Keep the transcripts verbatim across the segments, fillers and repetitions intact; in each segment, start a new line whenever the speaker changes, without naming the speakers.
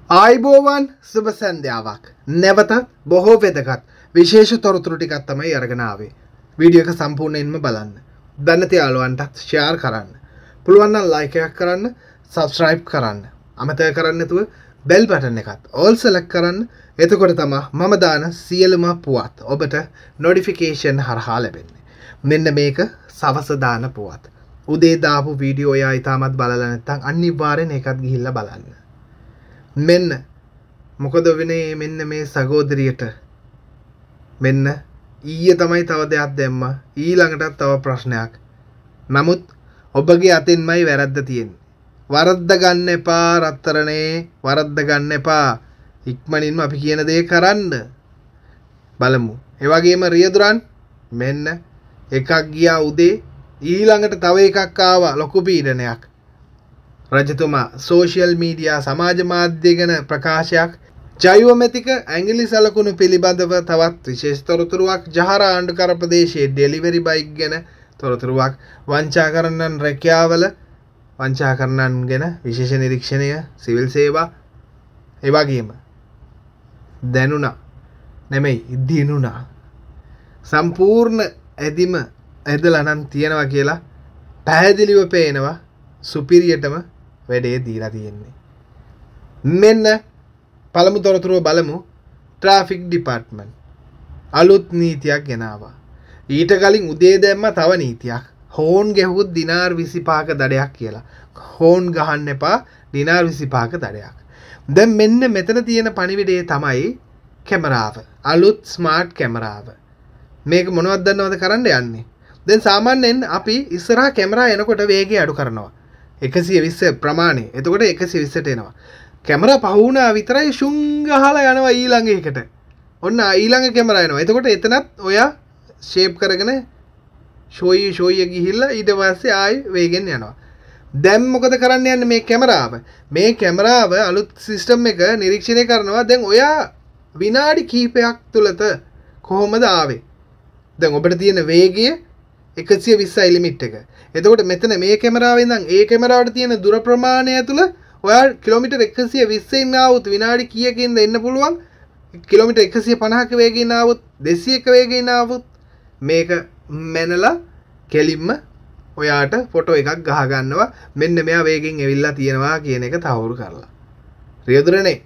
ආයිබෝවන් සුබ සන්ධ්‍යාවක්. නැවතත් බොහෝ වැදගත් විශේෂ තොරතුරු ටිකක් තමයි අරගෙන ආවේ. වීඩියෝ එක සම්පූර්ණයෙන්ම බලන්න. දැන් තියාලුවන්ටත් ෂෙයාර් කරන්න. පුළුවන් නම් ලයික් එකක් කරන්න, සබ්ස්ක්‍රයිබ් කරන්න. අමතක කරන්න නැතුව බෙල් බටන් එකත් ඕල් සෙලෙක්ට් කරන්න. එතකොට තමයි මම දාන සියලුම පුවත් ඔබට නොටිෆිකේෂන් හරහා ලැබෙන්නේ. මෙන්න මේක සවස දාන පුවත්. උදේ දාපු වීඩියෝ එයා ඊටමත් බලලා නැත්නම් අනිවාර්යෙන් ඒකත් ගිහිල්ලා බලන්න. මෙන්න මොකද වෙන්නේ මෙන්න මේ සහෝදරියට මෙන්න ඊයේ තමයි තව දෙයක් දැම්ම ඊළඟටත් තව ප්‍රශ්නයක්. නමුත් ඔබගේ අතින්මයි වැරද්ද තියෙන්නේ. වරද්ද ගන්න එපා රත්තරනේ, වරද්ද ගන්න එපා. ඉක්මනින්ම අපි කියන දේ කරන්න බලමු. ඒ වගේම රියදුරන් මෙන්න එකක් ගියා උදේ, ඊළඟට තව එකක් ආවා ලොකු පීඩනයක්. රජතුමා සෝෂියල් මීඩියා සමාජ මාධ්‍ය ගැන ප්‍රකාශයක්, ජෛවමෙතික ඇඟිලි සලකුණු පිළිබඳව තවත් විශේෂ තොරතුරුවක්, ජහර ආණ්ඩුකර ප්‍රදේශයේ ඩෙලිවරි බයික් ගැන තොරතුරුවක්, වංචා කරන්නන් රැකියාවල වංචා කරන්නන් ගැන විශේෂ නිරීක්ෂණය, සිවිල් සේවා, ඒ වගේම දැනුණා නෙමෙයි දිනුණා සම්පූර්ණ ඇදිම ඇදලා නම් තියනවා කියලා පැහැදිලිව පේනවා. සුපිරියටම වැඩේ දීලා තියෙන්නේ. මෙන්න පළමු තොරතුරුව බලමු. ට්‍රැෆික් ඩිපාර්ට්මන්ට් අලුත් නීතියක් ගෙනාවා. ඊට කලින් උදේ දැම්ම තව නීතියක්. හෝන් ගැහුවොත් දිනාර් විසිපහක දඩයක් කියලා. හෝන් ගහන්න එපා, දිනාර් විසිපහක දඩයක්. දැන් මෙන්න මෙතන තියෙන පණිවිඩය තමයි කැමරාව. අලුත් ස්මාර්ට් කැමරාව. මේක මොනවද දන්නවද කරන්න යන්නේ? දැන් සාමාන්‍යයෙන් අපි ඉස්සරහා කැමරා එනකොට වේගය අඩු කරනවා. එකසිය විස්ස ප්‍රමාණය. එතකොට එකසිය විස්සට එනවා. කැමරා පහ වුණා විතරයි ෂුන් ගහලා යනවා ඊළඟ එකට. ඔන්න ඊළඟ කැමරා එනවා. එතකොට එතනත් ඔයා ෂේප් කරගෙන ෂෝයි ෂෝයි ගිහිල්ලා ඊට පස්සේ ආයි වේගෙන් යනවා. දැන් මොකද කරන්න යන්නේ මේ කැමරාව? මේ කැමරාව අලුත් සිස්ටම් එක නිරීක්ෂණය කරනවා. දැන් ඔයා විනාඩි කිහිපයක් තුලත කොහොමද ආවේ? දැන් ඔබට තියෙන වේගය එකසිය විස්සයි ලිමිට් එක. එතකොට මෙතන මේ කැමරාවෙන් ඉඳන් ඒ කැමරාවට තියෙන දුර ප්‍රමාණය තුළ ඔයා කිලෝමීටර් එකසිය විස්සෙන් ආවොත් විනාඩි කීයකින්ද එන්න පුළුවන්? කිලෝමීටර් එකසිය පනහක වේගයෙන් ආවොත්, දෙසීයක වේගයෙන් ආවොත් මේක මැනලා කෙලින්ම ඔයාට ෆොටෝ එකක් ගහ ගන්නවා. මෙන්න මෙයා වේගෙන් ඇවිල්ලා තියෙනවා කියන එක තහවුරු කරලා. රියදුරනේ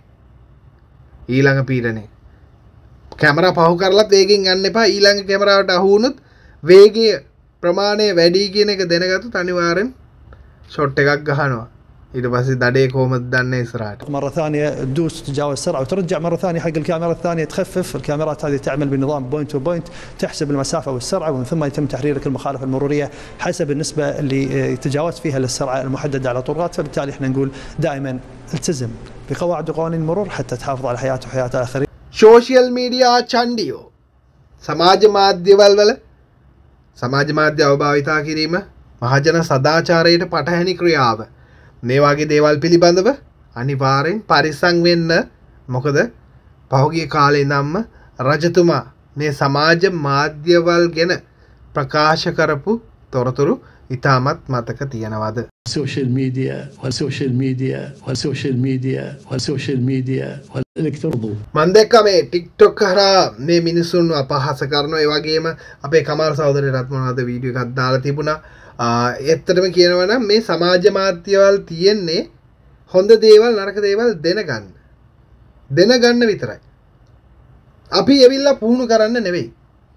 ඊළඟ පීඩනේ කැමරා පහු කරලත් වේගෙන් යන්න එපා. ඊළඟ කැමරාවට අහු වුණොත් වේගය ප්‍රමාණය වැඩි කියන එක දැනගත්තොත් අනිවාර්යෙන් ෂොට් එකක් ගහනවා. ඊට පස්සේ දඩේ කොහොමද දන්නේ ඉස්සරහට.
مرة ثانية تدوس تتجاوز السرعة وترجع مرة ثانية حق الكاميرا الثانية تخفف. الكاميرات هذه تعمل بنظام بوينت تو بوينت، تحسب المسافة والسرعة ومن ثم يتم تحريرك المخالفة المرورية حسب النسبة اللي تجاوزت فيها للسرعة المحددة على طرقات. فبالتالي احنا نقول دائما التزم بقواعد وقوانين المرور حتى تحافظ على حياته وحياة الآخرين.
සෝෂියල් මීඩියා චණ්ඩියෝ සමාජ මාධ්‍යවල වල සමාජ මාධ්‍ය අවභාවිතා කිරීම මහජන සදාචාරයට පටහැනි ක්‍රියාව. මේ වගේ දේවල් පිළිබඳව අනිවාර්යෙන් පරිස්සම් වෙන්න. මොකද පහුගිය කාලේ ඉඳන්ම රජතුමා මේ සමාජ මාධ්‍යවල ගැන ප්‍රකාශ කරපු තොරතුරු ඉතාමත් මතක තියනවාද?
السوشيال ميديا والسوشيال ميديا والسوشيال ميديا والسوشيال ميديا والالكتروني
මම දැක්කා මේ TikTok කරා මේ මිනිස්සුන්ව අපහාස කරනවා. ඒ වගේම අපේ කමාල් සහෝදරයටත් මොනවද වීඩියෝ එකක් දාලා තිබුණා. ඇත්තටම කියනවා නම් මේ සමාජ මාධ්‍යවල තියෙන්නේ හොඳ දේවල් නරක දේවල් දැනගන්න. දැනගන්න විතරයි. අපි එවිල්ලා පුහුණු කරන්න නෙවෙයි.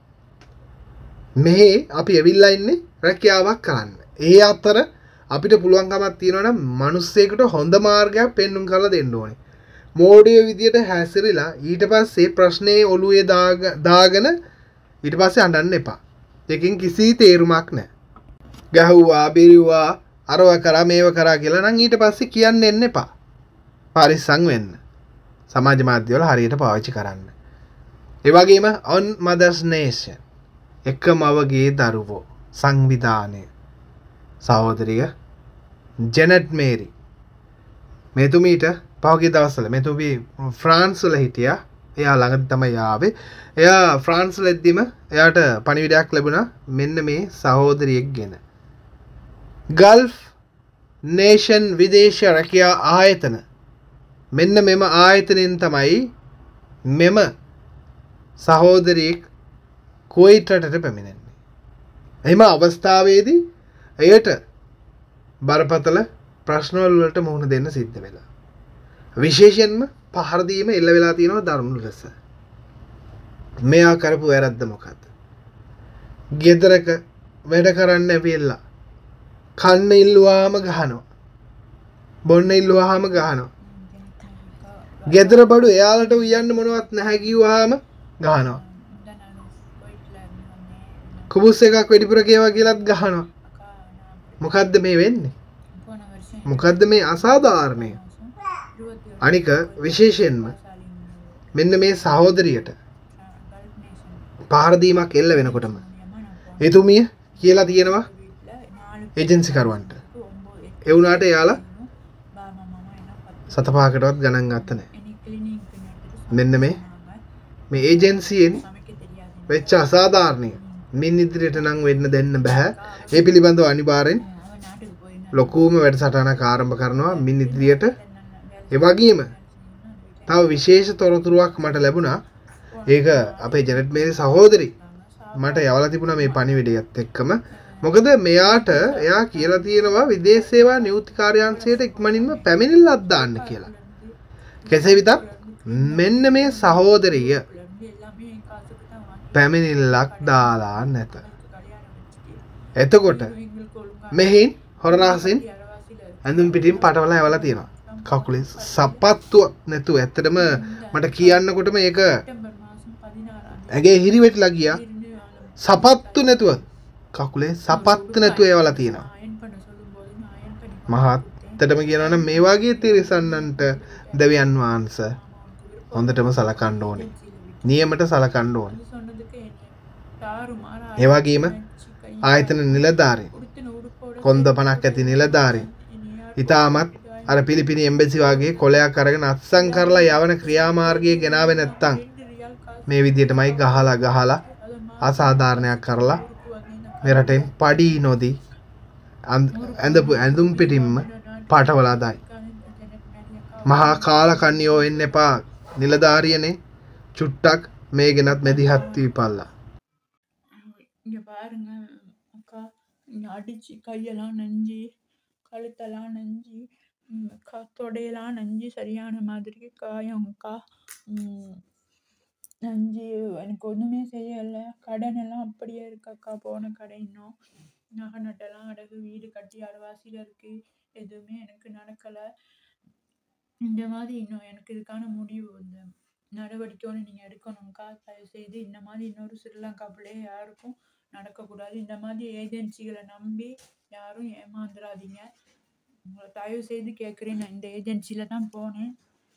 මෙහි අපි එවිල්ලා ඉන්නේ රැකියාවක් කරන්න. ඒ අතර අපිට පුළුවන්කමක් තියෙනවා නම් මිනිස්සෙකුට හොඳ මාර්ගයක් පෙන්වන්න කරලා දෙන්න ඕනේ. මෝඩිය විදියට හැසිරিলা ඊට පස්සේ ප්‍රශ්නේ ඔළුවේ දාගෙන ඊට පස්සේ අඬන්න එපා. ඒකෙන් කිසි තේරුමක් නැහැ. ගහුවා බිරුවා අරව කරා මේව කරා කියලා නම් ඊට පස්සේ කියන්න එන්න එපා. පරිස්සම් වෙන්න. සමාජ මාධ්‍යවල හරියට පාවිච්චි කරන්න. ඒ වගේම on mothers nation එකමවගේ දරුවෝ සංවිධානය සහෝදරිය ජෙනට් මේරි මෙතුමීට පහුගිය දවස්වල මෙතුමී ෆ්‍රාන්ස් වල හිටියා. එයා ළඟදී තමයි ආවේ. එයා ෆ්‍රාන්ස් වල එද්දිම එයාට පණිවිඩයක් ලැබුණා මෙන්න මේ සහෝදරියෙක් ගැන. ගල්ෆ් නේෂන් විදේශ රැකියා ආයතන මෙන්න මෙම ආයතනයෙන් තමයි මෙම සහෝදරියෙක් කුවයිට් රටට පැමිණෙන්නේ. එහිම අවස්ථාවේදී එයට බරපතල ප්‍රශ්න වලට මුහුණ දෙන්න සිද්ධ වෙලා. විශේෂයෙන්ම පහර දීම එල්ල වෙලා තියෙනවා දරුණු ලෙස. මෙයා කරපු වැරද්ද මොකද්ද? ගෙදරක වැඩ කරන්න ඇවිල්ලා කන්න ඉල්ලුවාම ගහනවා. බොන්න ඉල්ලුවාම ගහනවා. ගෙදර බඩු එයාලට උයන්න මොනවත් නැහැ කිව්වහම ගහනවා. කුබුස් එකක් වෙඩිපුර කේවා කියලාත් ගහනවා. මොකද්ද මේ වෙන්නේ? මොකද්ද මේ අසාධාරණය? අනික විශේෂයෙන්ම මෙන්න මේ සහෝදරියට පහර දීමක් එල්ල වෙනකොටම එතුමිය කියලා තියෙනවා ඒජන්සි කරුවන්ට. ඒ වුණාට එයාලා සතපහකටවත් ගණන් ගත්ත නැහැ. මෙන්න මේ මේ ඒජන්සියෙන් වෙච්ච අසාධාරණය මින් ඉදිරියට නම් වෙන්න දෙන්න බෑ. ඒ පිළිබඳව අනිවාර්යෙන් ලොකුම වැඩසටහනක් ආරම්භ කරනවා මින් ඉදිරියට. ඒ වගේම තව විශේෂ තොරතුරුවක් මට ලැබුණා. ඒක අපේ ජෙනට් මේරි සහෝදරි මට යවලා තිබුණා මේ පණිවිඩයත් එක්කම. මොකද මෙයාට එයා කියලා තියෙනවා විදේශ සේවා නියුක්ති කාර්යාංශයට ඉක්මනින්ම පැමිණිල්ලක් දාන්න කියලා. කෙසේ වෙතත් මෙන්න මේ සහෝදරිය පැමිණිල්ලක් දාලා නැත. එතකොට මෙහින් හොර රහසින් ඇඳුම් පිටින් පටවලා ඇවලා තියෙනවා. කකුලේ සපත්තුවක් නැතුව. ඇත්තටම මට කියන්නකොට මේක ඇගේ හිරි වෙట్లా ගියා. සපත්තු නැතුව කකුලේ සපත්තු නැතුව ඒවලා තියෙනවා. මහත්තටම කියනවා නම් මේ වගේ තිරසන්නන්ට දෙවියන් වහන්සේ හොඳටම සලකන්න ඕනේ. නියමයට සලකන්න ඕනේ. ඒ වගේම ආයතන නිලධාරීන් කොන්දපණක් ඇති නිලධාරීන් ඊටමත් අර පිලිපිනි එම්බසි වගේ කොලයක් අරගෙන අත්සන් කරලා යවන ක්‍රියාමාර්ගයේ ගෙනාවේ නැත්තම් මේ විදිහටමයි ගහලා ගහලා අසාධාරණයක් කරලා මේ රටෙන් පඩි නොදී ඇඳපු ඇඳුම් පිටින්ම පාටවලා දායි. මහා කාලකන්නියෝ එන්න එපා නිලධාරියනේ. චුට්ටක් මේ ගෙනත් මෙදිහත් වීපල්ලා.
இங்க பாருங்க அக்கா இங்க அடிச்சு கையெல்லாம் நஞ்சு கழுத்தெல்லாம் நஞ்சு அக்கா தொடையெல்லாம் நஞ்சு சரியான மாதிரி காயம் அக்கா. நஞ்சு எனக்கு ஒன்றுமே செய்யலை. கடன் எல்லாம் அப்படியே இருக்கு அக்கா. போன கடை இன்னும் நகை நட்டெல்லாம் அடகு வீடு கட்டி அரைவாசியில் இருக்குது. எதுவுமே எனக்கு நடக்கலை. இந்த மாதிரி இன்னும் எனக்கு இதுக்கான முடிவு இந்த நடவடிக்கை ஒன்று நீங்கள் எடுக்கணும்க்கா. தயவுசெய்து இந்த மாதிரி இன்னொரு ஸ்ரீலங்கா பிள்ளையே யாருக்கும் நடக்கக்கூடாது. இந்த மாதிரி ஏஜென்சிகளை நம்பி யாரும் ஏமாந்துடாதீங்க. உங்களை தயவு செய்து கேட்குறேன். நான் இந்த ஏஜென்சியில் தான் போனேன்.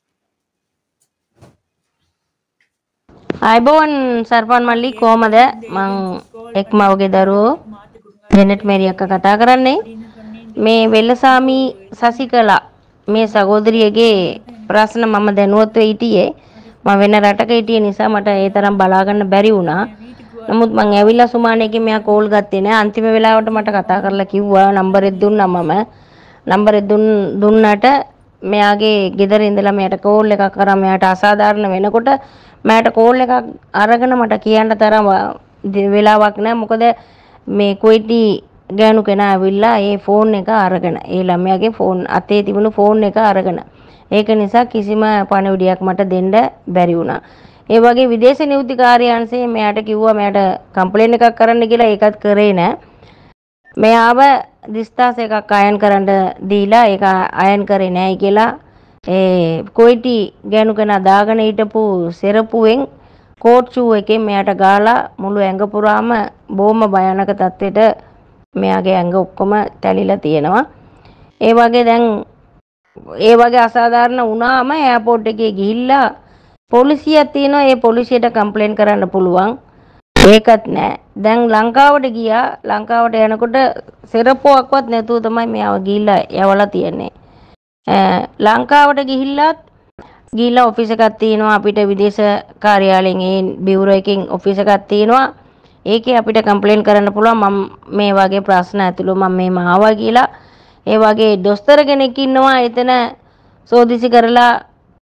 අයිබෝන් සර්පන් මල්ලි කොහමද? මං එක්මවගේ දරුවෝ ජෙනට් මේරි අක්කා කතා කරන්නේ. මේ වෙල්ලසාමි සසිකලා මේ සහෝදරියගේ ප්‍රශ්න මම දැනුවත්ව හිටියේ. මම වෙන රටක හිටිය නිසා මට ඒ තරම් බලා ගන්න බැරි වුණා. නමුත් මං ඇවිල්ලා සුමානේකින් මෙයා කෝල් ගත්තේ නෑ. අන්තිම වෙලාවට මට කතා කරලා කිව්වා නම්බරෙත් දුන්නා මම. නම්බරෙත් දුන් දුන්නාට මෙයාගේ ගෙදර ඉඳලා මෙයාට කෝල් එකක් කරා. මෙයාට අසාධාරණ වෙනකොට මට කෝල් එකක් අරගෙන මට කියන්න තරම් වෙලාවක් නැහැ. මොකද මේ කුවයිටි ගෑනු කෙනා ඇවිල්ලා ඒ ෆෝන් එක අරගෙන ඒ ළමයාගේ ෆෝන් අතේ තිබුණු ෆෝන් එක අරගෙන ඒක නිසා කිසිම පණිවිඩයක් මට දෙන්න බැරි වුණා. ඒ වගේ විදේශ නියුක්ති කාර්යාංශයේ මෙයාට කිව්වා මෙයාට කම්ප්ලේන් එකක් කරන්න කියලා. ඒකත් කරේ නැහැ. මෙයාව දිස්තාස එකක් අයන් කරන්න දීලා ඒක අයන් කරේ නැහැ කියලා ඒ කුවයිටි ගෑනු කෙනා දාගෙන හිටපු සෙරපුවෙන් කෝට් ෂූ එකෙන් මෙයාට ගාලා මුළු ඇඟ පුරාම බොහොම භයානක තත්ත්වයට මෙයාගේ ඇඟ ඔක්කොම තැලිලා තියෙනවා. ඒ වගේ දැන් ඒ වගේ අසාධාරණ වුණාම එයාපෝට් එකේ ගිහිල්ලා පොලිසියක් තියෙනවා. ඒ පොලිසියට කම්ප්ලේන් කරන්න පුළුවන්. ඒකත් නැහැ. දැන් ලංකාවට ගියා. ලංකාවට යනකොට සෙරපුවක්වත් නැතුව තමයි මෙයාව ගිහිල්ලා යවලා තියෙන්නේ. ලංකාවට ගිහිල්ලත් ගිහිල්ලා ඔෆිස් එකක් තියෙනවා අපිට විදේශ කාර්යාලයෙන් ඒ බියුරෝ එකකින් ඔෆිස් එකක් තියෙනවා. ඒකේ අපිට කම්ප්ලේන් කරන්න පුළුවන් මම මේ වගේ ප්‍රශ්න ඇතුළු මම මේම ආවා කියලා. ඒ වගේ දොස්තර කෙනෙක් ඉන්නවා එතන සෝදිසි කරලා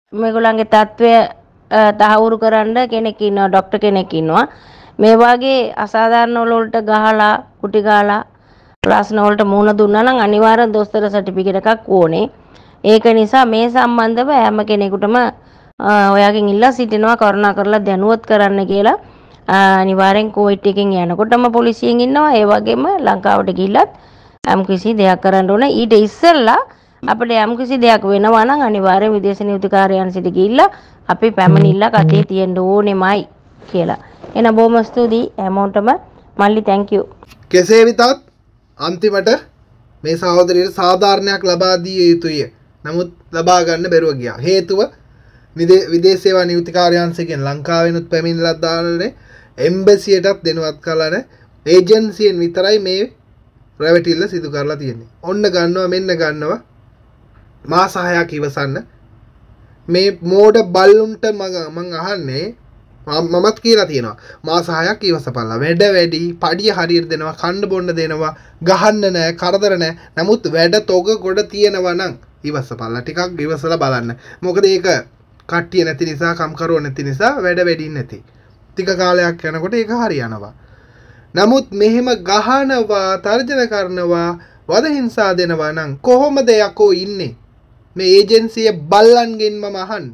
මේගොල්ලන්ගේ තත්ත්වය තහවුරු කරන්න කෙනෙක් ඉන්නවා, ડોක්ටර් කෙනෙක් ඉන්නවා. මේ වගේ අසාධාරණ වලට ගහලා කුටි ගහලා ප්‍රශ්න වලට මුහුණ දුන්නා නම් අනිවාර්යෙන් දොස්තර සර්ටිෆිකේට් එකක් ඕනේ. ඒක නිසා මේ සම්බන්ධව හැම කෙනෙකුටම ඔයාගෙන් ඉල්ලා සිටිනවා කරුණා කරලා දැනුවත් කරන්න කියලා. අනිවාර්යෙන් කෝවිඩ් එකෙන් යනකොටම පොලිසියෙන් ඉන්නවා. ඒ වගේම ලංකාවට ගිහිල්ලත් යම් කිසි දෙයක් කරන්න ඕනේ. ඊට ඉස්සෙල්ලා අපිට යම් කිසි දෙයක් වෙනවා නම් අනිවාර්යෙන් විදේශ නීති කාර්යාලයට ගිහිල්ලා අපි පැමිණිල්ලක් අතේ තියෙන්න ඕනෙමයි කියලා. එන බොහොම ස්තුතියි හැමෝටම. මල්ලි thank you.
කෙසේ වෙතත් අන්තිමට මේ සහෝදරියට සාධාරණයක් ලබා දිය යුතුය. නමුත් ලබා ගන්න බැරුව ගියා. හේතුව විදේශ සේවා නියුක්ති කාර්යාංශයෙන් ලංකාවෙනුත් පැමිණිල්ලක් දාන්නේ එම්බසියටත් දෙනවත් කරලා නැහැ. ඒජන්සියෙන් විතරයි මේ රැවටිල්ල සිදු කරලා තියෙන්නේ. ඔන්න ගන්නවා මෙන්න ගන්නවා මාස හයක් ඉවසන්න. මේ මෝඩ බල්ලුන්ට මං අහන්නේ මමත් කියලා තියෙනවා මාස හයක් ඉවසපල්ලා. වැඩ වැඩි, පඩිය හරියට දෙනවා, කන්න බොන්න දෙනවා, ගහන්න නැහැ, කරදර නැහැ. නමුත් වැඩ තොග ගොඩ තියෙනවා නම් ඉවසපල්ලා. ටිකක් ඉවසලා බලන්න. මොකද ඒක කට්ටිය නැති නිසා, කම්කරුවෝ නැති නිසා වැඩ වැඩි නැති. ටික කාලයක් යනකොට ඒක හරියනවා. නමුත් මෙහෙම ගහනවා, තර්ජන කරනවා, වද හිංසා දෙනවා නම් කොහොමද යකෝ ඉන්නේ? මේ ඒජන්සිය බල්ලන්ගෙන් මම අහන්නේ.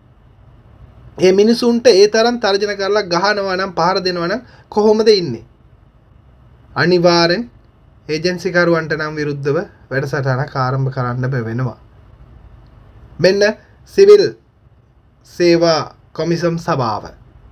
මේ මිනිසුන්ට ඒ තරම් තර්ජන කරලා ගහනවා නම්, පහර දෙනවා නම් කොහොමද ඉන්නේ? අනිවාර්යෙන් ඒජන්සි කරුවන්ට නම් විරුද්ධව වැඩසටහනක් ආරම්භ කරන්න වෙනවා. මෙන්න සිවිල් සේවා කොමිසම් සභාව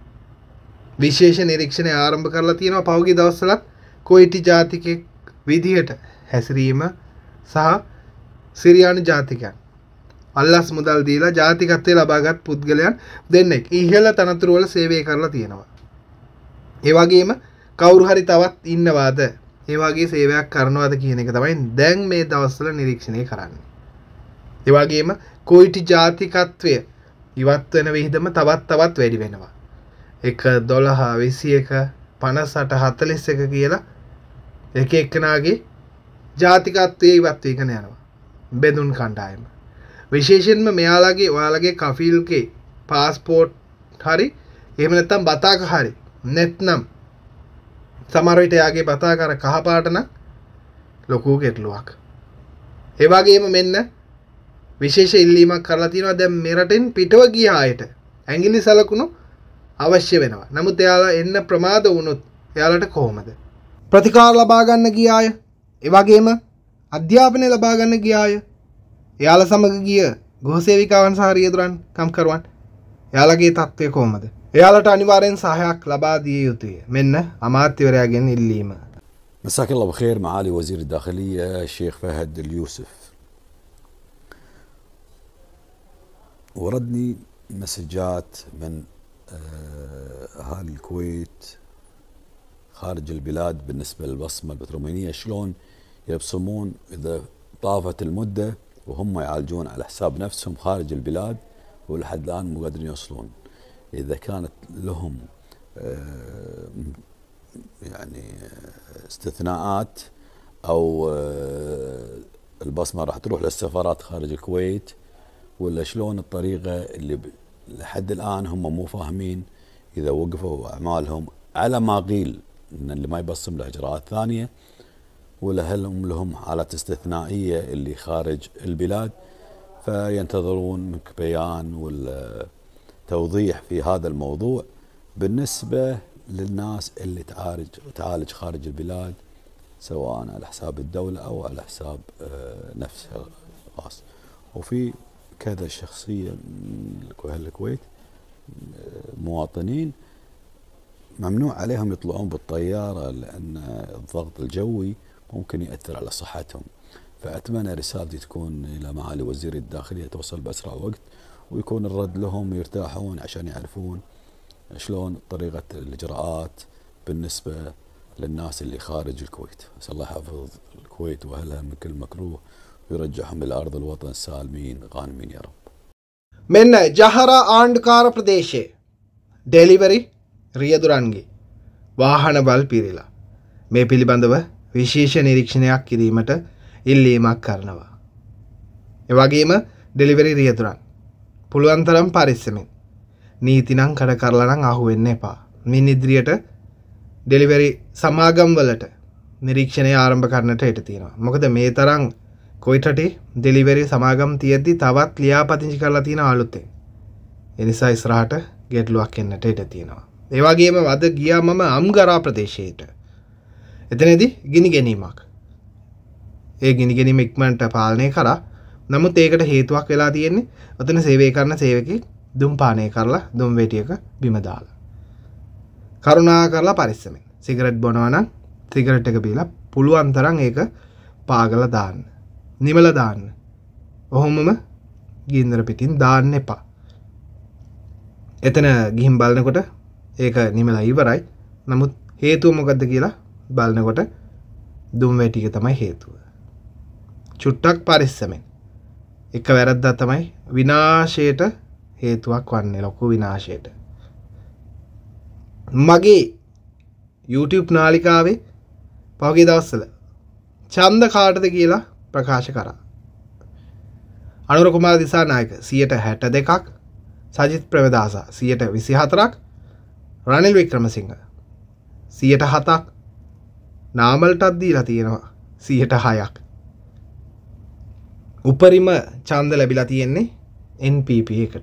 විශේෂ නිරීක්ෂණය ආරම්භ කරලා තියෙනවා. පහුගිය දවස්වලත් කුවේටි ජාතිකයෙක් විදිහට හැසිරීම සහ සිරියානු ජාතිකයන් අල්ලස් මුදල් දීලා ජාතිකත්වය ලබාගත් පුද්ගලයන් දෙන්නෙක් ඉහළ තනතුරු වල සේවය කරලා තියෙනවා. ඒ වගේම කවුරු හරි තවත් ඉන්නවාද ඒ වගේ සේවයක් කරනවාද කියන එක තමයි දැන් මේ දවස්වල නිරීක්ෂණය කරන්නේ. ඒ වගේම කුවේටි ජාතිකත්වය ඉවත් වෙන විහිදම තවත් තවත් වැඩි වෙනවා. එක දොළහ විසි එක පනස් අට හතළිස් එක කියලා එක එක්කෙනාගේ ජාතිකත්වයේ ඉවත් වීගෙන යනවා. බෙදුන් කණ්ඩායම. විශේෂයෙන්ම මෙයාලගේ ඔයාලගේ කෆීල්ගේ පාස්පෝර්ට් හරි එහෙම නැත්නම් බතාක හරි නැත්නම් සමහර විට යාගේ බතාක අර කහ පාට නම් ලොකු ගැටලුවක්. ඒ වගේම මෙන්න විශේෂ ඉල්ලීමක් කරලා තියෙනවා දැන් මෙරටින් පිටව ගිය අයට ඇඟිලි සලකුණු අවශ්‍ය වෙනවා. නමුත් එයාලා එන්න ප්‍රමාද වුණොත් එයාලට කොහොමද? ප්‍රතිකාර ලබා ගන්න ගිය අය, ඒ වගේම අධ්‍යාපනය ලබා ගන්න ගිය අය, එයාලා සමග ගිය ගෘහසේවිකාවන් සහ රියදුරන් කම්කරුවන් එයාලගේ තත්ත්වය කොහොමද? එයාලට අනිවාර්යෙන් සහායක් ලබා දිය යුතුය. මෙන්න අමාත්‍යවරයාගෙන් ඉල්ලීම.
مساك الله بخير معالي وزير الداخلية الشيخ فهد اليوسف. وردني مسجات من أهالي الكويت خارج البلاد بالنسبة للبصمة البترومينية شلون يبصمون إذا طافت المدة وهم يعالجون على حساب نفسهم خارج البلاد ولحد الآن مو قادرين يوصلون. إذا كانت لهم يعني استثناءات أو البصمة راح تروح للسفارات خارج الكويت ولا شلون الطريقة اللي لحد الآن هم مو فاهمين إذا وقفوا أعمالهم على ما قيل إن اللي ما يبصم له إجراءات ثانية ولا هل هم لهم حالات استثنائية اللي خارج البلاد فينتظرون منك بيان ولا توضيح في هذا الموضوع بالنسبة للناس اللي تعالج تعالج خارج البلاد سواء على حساب الدولة أو على حساب نفسها خاص. وفي كذا شخصية من أهل الكويت مواطنين ممنوع عليهم يطلعون بالطيارة لأن الضغط الجوي ممكن يأثر على صحتهم. فأتمنى رسالتي تكون إلى معالي وزير الداخلية توصل بأسرع وقت ويكون الرد لهم يرتاحون عشان يعرفون شلون طريقة الإجراءات بالنسبة للناس اللي خارج الكويت. أسأل الله يحفظ الكويت وأهلها من كل مكروه ويرجعهم إلى أرض الوطن سالمين غانمين يا رب.
මෙන්න ජහර ආණ්ඩුකාර ප්‍රදේශයේ ඩෙලිවරි රියදුරන්ගේ වාහනවල් පිරීලා මේ පිළිබඳව විශේෂ නිරීක්ෂණයක් කිරීමට ඉල්ලීමක් කරනවා. ඒ වගේම ඩෙලිවරි රියදුරන් පුළුවන් තරම් පරිස්සමෙන්. නීති නම් කඩ කරලා නම් අහු වෙන්න එපා. මින් ඉදිරියට ඩෙලිවරි සමාගම් වලට නිරීක්ෂණය ආරම්භ කරන්නට හිට තියෙනවා. මොකද මේ තරම් කොයිටටි ඩෙලිවරි සමාගම් තියෙද්දි තවත් ලියාපදිංචි කරලා තියෙන අලුතෙන්. ඒ නිසා ඉස්සරහට ගැටලුවක් එන්නට ඉඩ තියෙනවා. ඒ වගේම අද ගියා මම අම්ගරා ප්‍රදේශයට. එතනදී ගිනි ගැනීමක්. ඒ ගිනි ගැනීම ඉක්මනට පාලනය කරා. නමුත් ඒකට හේතුවක් වෙලා තියෙන්නේ ඔතන සේවය කරන සේවකෙක් දුම් පානය කරලා දුම් වැටියක බිම දාලා. කරුණා කරලා පරිස්සමෙන්. සිගරට් බොනවා නම් සිගරට් එක බීලා පුළුවන් තරම් ඒක පාගලා දාන්න. නිමලා දාන්න. ඔහොමම ගින්දර පිටින් දාන්න එපා. එතන ගිහින් බලනකොට ඒක නිමලා ඉවරයි. නමුත් හේතුව මොකද්ද කියලා බලනකොට දුම් වැටික තමයි හේතුව. චුට්ටක් පරිස්සමෙන්. එක වැරද්දක් තමයි විනාශයට හේතුවක් වන්නේ, ලොකු විනාශයට. මගේ YouTube නාලිකාවේ පහුගිය දවස්වල ඡන්ද කාටද කියලා ප්‍රකාශ කරා. අනුර කුමාර දිසානායක සියයට හැට දෙකක්, සජිත් ප්‍රේමදාස සියයට විසි හතරක්, රනිල් වික්‍රමසිංහ සියයට හතක්, නාමල්ටත් දීලා තියෙනවා සියයට හයක්. උපරිම ඡන්ද ලැබිලා තියෙන්නේ එන් පී පී එකට.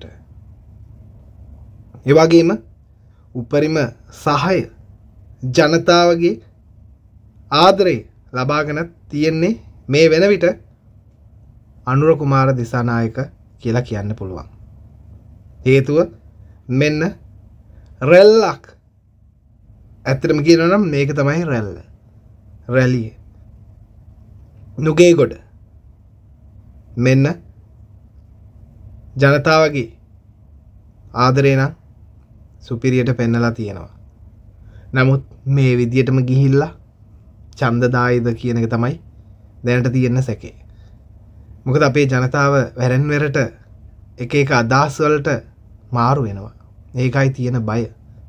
ඒ වගේම උපරිම සහාය ජනතාවගේ ආදරය ලබාගෙන තියෙන්නේ මේ වෙන විට අනුර කුමාර දිසානායක කියලා කියන්න පුළුවන්. හේතුව මෙන්න රැල්ලක්. ඇත්තටම කියනවා නම් මේක තමයි රැල්ල. රැලිය. නුගේගොඩ. මෙන්න ජනතාවගේ ආදරේ නම් සුපිරියට පෙන්නලා තියෙනවා. නමුත් මේ විදියටම ගිහිල්ලා ඡන්ද දායිද කියන එක තමයි දැනට තියෙන සැකේ. මොකද අපේ ජනතාව වැරෙන් වෙරට එක එක අදහස් වලට මාරු වෙනවා. ඒකයි තියෙන බය.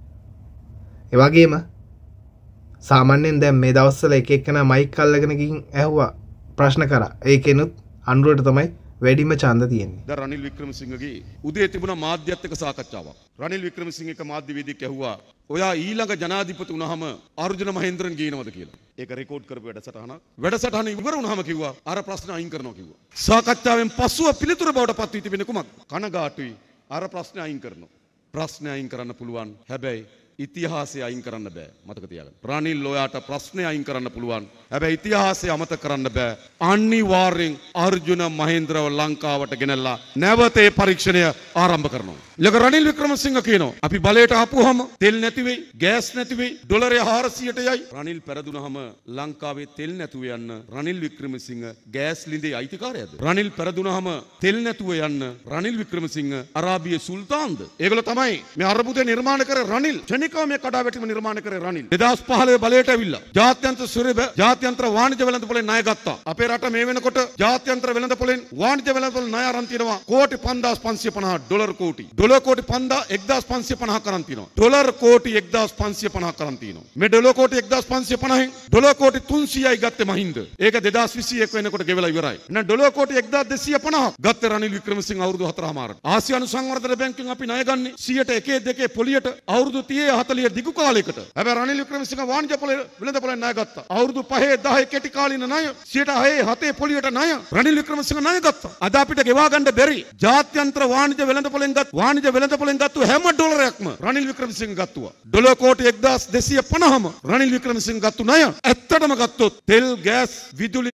ඒ වගේම සාමාන්‍යයෙන් දැන් මේ දවස්වල එක එක්කෙනා මයික් අල්ලගෙන ගිහින් ඇහුවා ප්‍රශ්න කරා. ඒකෙනුත් අනුරට තමයි වැඩිම ඡන්ද තියෙන්නේ.
දැන් රනිල් වික්‍රමසිංහගේ උදේ තිබුණා මාධ්‍යත් එක්ක සාකච්ඡාවක්. රනිල් වික්‍රමසිංහ එක මාධ්‍යවේදියෙක් ඇහුවා ඔයා ඊළඟ ජනාධිපති වුණාම අර්ජුන මහේන්ද්‍රන් ගේනවද කියලා. ඒක රෙකෝඩ් කරපු වැඩසටහනක්. වැඩසටහන ඉවර වුණාම කිව්වා අර ප්‍රශ්න අයින් කරනවා කිව්වා. සාකච්ඡාවෙන් පසුව පිළිතුර බවට පත් වී තිබෙන කුමක්? කනගාටුයි. අර ප්‍රශ්න අයින් කරනවා. ප්‍රශ්න අයින් කරන්න පුළුවන්. හැබැයි ඉතිහාසය අයින් කරන්න බෑ. මතක තියාගන්න. රනිල් ඔයාට ප්‍රශ්නේ අයින් කරන්න පුළුවන්. හැබැයි ඉතිහාසය අමතක කරන්න බෑ. අනිවාර්යෙන් අර්ජුන මහේන්ද්‍රව ලංකාවට ගෙනල්ලා නැවත ඒ පරීක්ෂණය ආරම්භ කරනවා. ඊළඟ රනිල් වික්‍රමසිංහ කියනවා අපි බලයට ආපුවම තෙල් නැති වෙයි, ගෑස් නැති වෙයි, ඩොලරය හාරසියයට යයි. රනිල් පෙරදුනහම ලංකාවේ තෙල් නැතුව යන්න රනිල් වික්‍රමසිංහ ගෑස් ලිඳේ අයිතිකාරයද? රනිල් පෙරදුනහම තෙල් නැතුව යන්න රනිල් වික්‍රමසිංහ අරාබියේ සුල්තාන්ද? ඒගොල්ලෝ තමයි මේ අරබුදේ නිර්මාණය කර රනිල් මේ කඩාවැටීම නිර්මාණය කරේ රනිල්. දෙදාස් පහළොව බලයට ඇවිල්ලා ජාත්‍යන්තර සුරබ ජාත්‍යන්තර වාණිජ වෙළඳපොලෙන් ණය ගත්තා. අපේ රට මේ වෙනකොට ජාත්‍යන්තර වෙළඳපොලෙන් වාණිජ වෙළඳපොල ණය අරන් තිනවා කෝටි පන්දාස් පන්සිය පනහ ඩොලර් කෝටි. ඩොලර් කෝටි එක්දාස් පන්සිය පනහක් කරන් තිනවා. ඩොලර් කෝටි එක්දාස් පන්සිය පනහක් කරන් තිනවා. මේ ඩොලර් කෝටි එක්දාස් පන්සිය පනහෙන් ඩොලර් කෝටි තුන්සියයි ගත්තේ මහින්ද. ඒක දෙදාස් විසි එක වෙනකොට ගෙවලා ඉවරයි. එහෙනම් ඩොලර් කෝටි එක්දාස් දෙසිය පනහක් ගත්තේ රනිල් වික්‍රමසිංහ අවුරුදු හතරමාරට. ආසියානු සංවර්ධන බැංකුවෙන් අපි ණය ගන්නේ සියයට එකේ දෙකේ පොලියට අවුරුදු තිහේ හතළිහ දිගු කාලයකට. හැබැයි රනිල් වික්‍රමසිංහ වාණිජ පොළ වෙළඳපොලෙන් ණය ගත්තා. අවුරුදු පහේ දහේ කෙටි කාලින ණය සියයට හයේ හතේ පොලියට ණය රනිල් වික්‍රමසිංහ ණය ගත්තා. අද අපිට ගෙවා ගන්න බැරි ජාත්‍යන්තර වාණිජ වෙළඳපොලෙන් ගත් වාණිජ වෙළඳපොලෙන් ගත්තු හැම ඩොලරයක්ම රනිල් වික්‍රමසිංහ ගත්තුවා. ඩොලර් කෝටි එක්දාස් දෙසිය පනහම රනිල් වික්‍රමසිංහ ගත්තු ණය. ඇත්තටම ගත්තොත් තෙල්, ගෑස්, විදුලි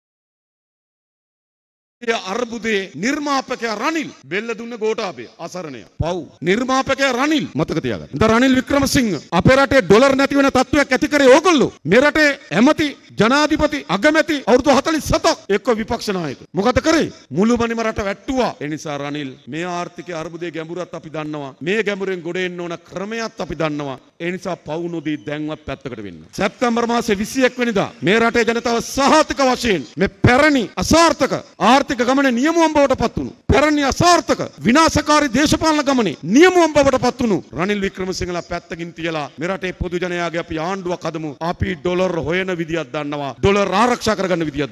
අර්බුදයේ නිර්මාපකයා රනිල්. බෙල්ල දුන්න ගෝඨාභය අසරණය. පව්. නිර්මාපකයා රනිල්. මතක තියාගන්න. ඉතින් රනිල් වික්‍රමසිංහ අපේ රටේ ඩොලර් නැති වෙන තත්ත්වයක් ඇති කරේ ඕගොල්ලෝ. මේ රටේ ඇමති, ජනාධිපති, අගමැති අවුරුදු හතළිස් හතක් එක්ක විපක්ෂ නායක. මොකද කරේ? මුළුමනින්ම රට වැට්ටුවා. ඒ නිසා රනිල් මේ ආර්ථිකයේ අර්බුදයේ ගැඹුරත් අපි දන්නවා. මේ ගැඹුරෙන් ගොඩ එන්න ඕන ක්‍රමයක් අපි දන්නවා. ඒ නිසා පව් නොදී දැන්වත් පැත්තකට වෙන්න. සැප්තැම්බර් මාසේ විසි එක් වෙනිදා මේ රටේ ජනතාව සහතික වශයෙන් මේ පැරණි අසාර්ථක ආර්ථික ගමනේ නියමුවන් බවට පත් වුණු පැරණි අසාර්ථක විනාශකාරී දේශපාලන ගමනේ නියමුවන් බවට පත් වුණු රනිල් වික්‍රමසිංහලා පැත්තකින් තියලා මේ රටේ පොදු ජනයාගේ අපි ආණ්ඩුවක් හදමු. අපි ඩොලර් හොයන විදියක් දන්නවා. ඩොලර් ආරක්ෂා කරගන්න විදියක් දන්නවා.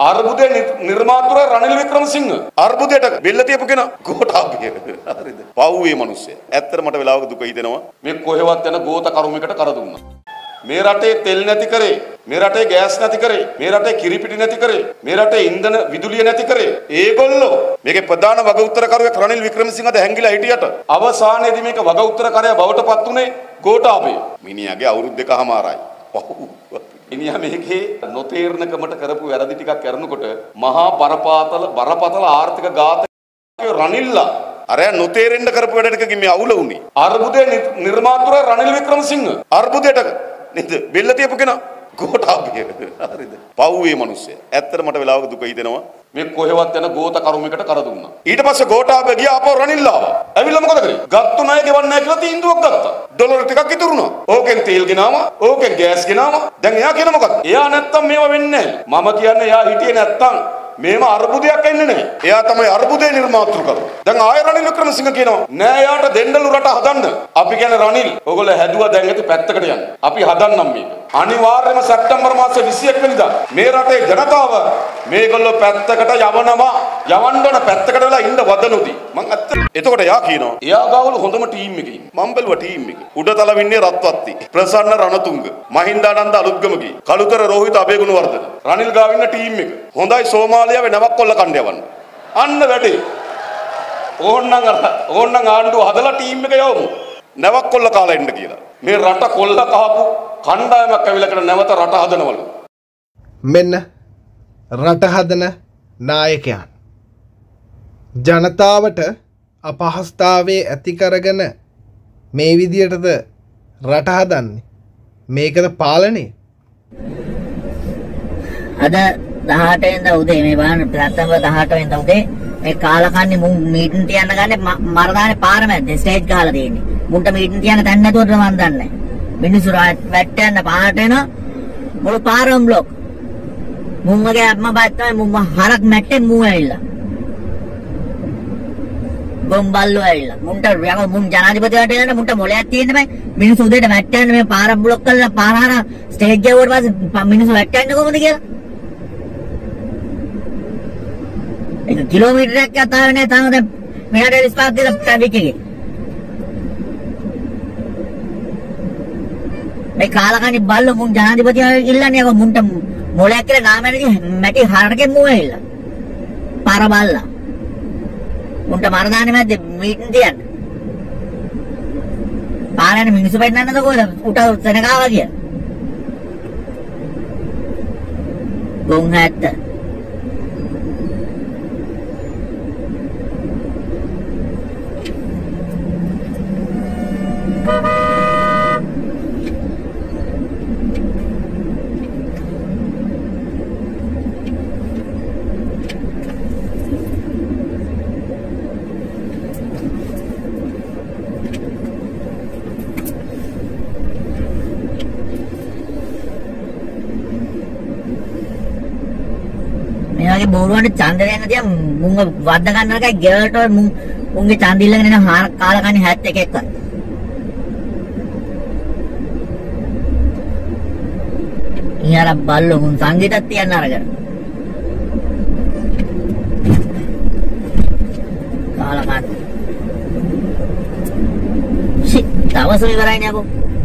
අර්බුදේ නිර්මාතෘ රනිල් වික්‍රමසිංහ අර්බුදයට බෙල්ල තියපු කෙනා ගෝඨාභය. හරිද? පව්වේ මිනිස්සයා. ඇත්තට මට වෙලාවක දුක හිතෙනවා. මේ කොහෙවත් යන ගෝත කරුමයකට කර දුන්නා. මේ රටේ තෙල් නැති කරේ, මේ රටේ ගෑස් නැති කරේ, මේ රටේ කිරිපිටි නැති කරේ, මේ රටේ ඉන්ධන විදුලිය නැති කරේ. ඒගොල්ලෝ මේකේ ප්‍රධාන වග උත්තරකරුවෙක් රනිල් වික්‍රමසිංහද හැංගිලා හිටියට අවසානයේදී මේක වග උත්තරකරයා බවට පත් උනේ ගෝඨාභය. මිනිහාගේ අවුරුදු දෙකමාරයි. මිනිහා මේකේ නොතේරණකමට කරපු වැරදි ටිකක් කරනකොට මහා බරපතල බරපතල ආර්ථික ඝාතකයෝ රනිල්ලා අර නොතේරෙන්න කරපු වැඩ ටිකකින් මේ අවුල උනේ. අර්බුදේ නිර්මාතෘ රනිල් වික්‍රමසිංහ අර්බුදයට නේද බෙල්ල තියපු කෙනා ගෝඨාභය. හරිද? පව්වේ මිනිස්සයා. ඇත්තට මට වෙලාවක දුක හිතෙනවා. මේ කොහෙවත් යන ගෝත කරුමයකට කර දුන්නා. ඊට පස්සේ ගෝඨාභය ගියා අපෝ රනිල් ආවා. ඇවිල්ලා මොකද කරේ? ගත්තු ණය ගෙවන්නේ නැහැ කියලා තීන්දුවක් ගත්තා. ඩොලර් ටිකක් ඉතුරුනා. ඕකෙන් තේල් ගෙනාවා, ඕකෙන් ගෑස් ගෙනාවා. දැන් එයා කියන මොකක්ද? එයා නැත්තම් මේව වෙන්නේ නැහැ. මම කියන්නේ එයා හිටියේ නැත්තම් මේම අර්බුදයක් එන්නේ නැහැ. එයා තමයි අර්බුදේ නිර්මාතෘකරු. දැන් ආය රනිල් වික්‍රමසිංහ කියනවා නෑ එයාට දෙන්නලු රට හදන්න. අපි කියන්නේ රනිල් ඔයගොල්ලෝ හැදුවා දැන් ඇති පැත්තකට යන්න. අපි හදන්නම් මේක. අනිවාර්යයෙන්ම සැප්තැම්බර් මාසේ විසිඑක වෙනිදා මේ රටේ ජනතාව මේගොල්ලෝ පැත්තකට යවනවා. යවන්න ඕන පැත්තකට වෙලා ඉන්න වදනොදී. මං අත්ත. එතකොට එයා කියනවා එයා ගාවල හොඳම ටීම් එකේ ඉන්නේ. මම බැලුවා ටීම් එකේ. උඩතල වින්නේ රත්වත්ති. ප්‍රසන්න රණතුංග. මහින්දානන්ද අලුත්ගමගේ. කලුතර රෝහිත අබේගුණවර්ධන. රනිල් ගාව ඉන්න ටීම් එක. හොඳයි සෝමාලියාවේ නැවක් කොල්ල කණ්ඩ යවන්න. අන්න වැඩේ. ඕන්නම් අර ඕන්නම් ආණ්ඩුව හදලා ටීම් එක යවමු. නැවක් කොල්ල කාලා ඉන්න කියලා. මේ රට කොල්ල කහපු කණ්ඩායමක් ඇවිල්ලා කරන නැවත රට හදනවලු.
මෙන්න රට හදන නායකයන්. ජනතාවට අපහසුතාවයේ ඇති කරගෙන මේ විදියටද රට හදන්නේ. මේකද පාලනය.
අද දහඅට වෙනිදා උදේ මේ බලන්න සැප්තැම්බර් දහඅට වෙනිදා උදේ මේ කාලකන්ණි මුන් මීටින් තියන්න ගන්නේ මරදානේ පාර මැද්දේ ස්ටේජ් ගහලා තියෙන්නේ. මුන්ට මීටින් තියන්න තැන් නැතුවට මන් දන්නේ නැහැ. මිනිස්සු වැට්ටයන්න පාරට එන මුළු පාරම බ්ලොක්. මුන්ගේ අම්ම බාත්තම මුන් හරක් මැට්ටේ මූ ඇවිල්ලා. බොම්බල්ලෝ ඇවිල්ලා. මුන්ට යකෝ මුන් ජනාධිපතිවට එන්න මුන්ට මොලයක් තියෙන්න බෑ. මිනිස්සු උදේට වැට්ටයන්න මේ පාර බ්ලොක් කරලා පාර හරහා ස්ටේජ් ගියවට පස්සේ මිනිස්සු වැට්ටයන්නේ කොහොමද කියලා? ඒක කිලෝමීටරයක් යතාවේ නෑ තාම දැන් මෙහාට රිස්පාක් දීලා ට්‍රැෆික් එකේ. මේ කාලකන්ණි බල්ලෝ මුන් ජනාධිපතිව ඉල්ලන්නේ යකෝ මුන්ට මොලයක් කියලා නාමයේදී මැටි හරකෙන් මුව ඇවිල්ලා. පාර බල්ලා. මුන්ට මරදානේ මැද්දේ මීටින් තියන්න. පාරේනේ මිනිස්සු පෙන්නන්නද කොහෙද? උට සෙනගාවා කියලා. ගොන් හැත්ත. මෙයාගේ බෝරුවන්ට ඡන්ද දෙන්න තියා මුංග වද්ද ගන්න එකයි ගෙවලට මුං මුංගේ ඡන්ද ඉල්ලගෙන එන කාලකන්ණි හැත්තෑ එක එක්ක. ඊයර බල්ලෝ මුං සංගීතත් තියන්න අරගෙන. කාලකන්ණි. ෂි දවස් ඉවරයිනේ අකෝ.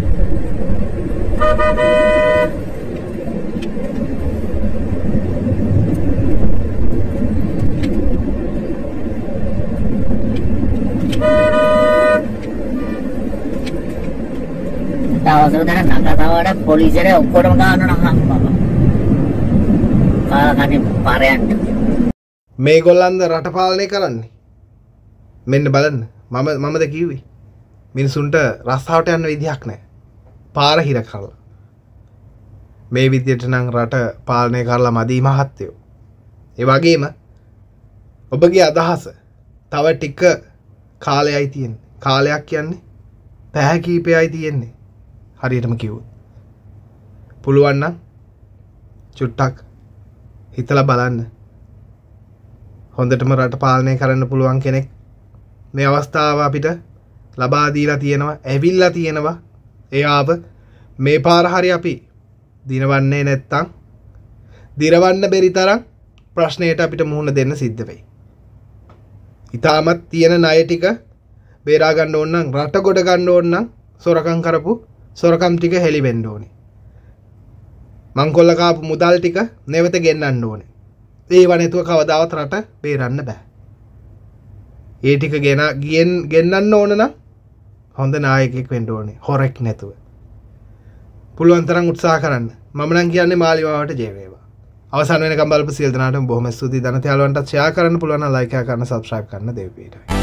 දවසට දැන් නගතවට පොලිසියට ඔක්කොටම ගන්න ඕන හම්බම. කාලකන්ණි පාරයන්ට.
මේගොල්ලන්ද රට පාලනය කරන්නේ. මෙන්න බලන්න. මම මමද කිව්වේ. මිනිසුන්ට රස්සාවට යන්න විදිහක් නැහැ. පාර හිර කරලා. මේ විදියට නම් රට පාලනය කරලා මදි මහත්තයෝ. ඒ වගේම ඔබගේ අදහස තව ටික කාලයයි තියෙන්නේ. කාලයක් කියන්නේ පැය කීපයයි තියෙන්නේ. හරියටම කිව්වොත්. පුළුවන් නම් චුට්ටක් හිතලා බලන්න. හොඳටම රට පාලනය කරන්න පුළුවන් කෙනෙක් මේ අවස්ථාව අපිට ලබා දීලා තියෙනවා. ඇවිල්ලා තියෙනවා. එයාව මේ පාර හරි අපි දිනවන්නේ නැත්තම් දිරවන්න බැරි තරම් ප්‍රශ්නයට අපිට මුහුණ දෙන්න සිද්ධ වෙයි. ඊටමත් තියෙන ණය ටික බේරා ගන්න ඕන නම් රට ගොඩ ගන්න ඕන නම් සොරකම් කරපු සොරකම් ටික හෙලි වෙන්න ඕනේ. මංකොල්ල කාපු මුදල් ටික නැවත ගෙන්නන්න ඕනේ. ඒව නැතුව කවදාවත් රට බේරන්න බෑ. ඒ ටික ගෙන ගෙන් ගෙන්නන්න ඕන නම් හොඳ නායකයෙක් වෙන්න ඕනේ. හොරෙක් නැතුව. පුළුවන් තරම් උත්සාහ කරන්න. මම නම් කියන්නේ මාලිමාවට ජය වේවා. අවසන් වෙනකම් බලපු සියලු දෙනාටම බොහොම ස්තුතියි. ධනතයාලවන්ටත් ෂෙයා කරන්න පුළුවන් නම් ලයික් කරන්න, සබ්ස්ක්‍රයිබ් කරන්න දෙවිපිට.